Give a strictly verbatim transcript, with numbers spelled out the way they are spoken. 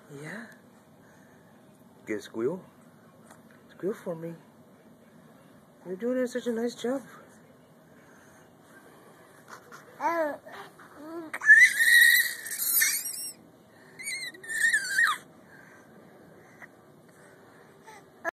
Yeah. Get a squeal. Squeal for me. You're doing such a nice job.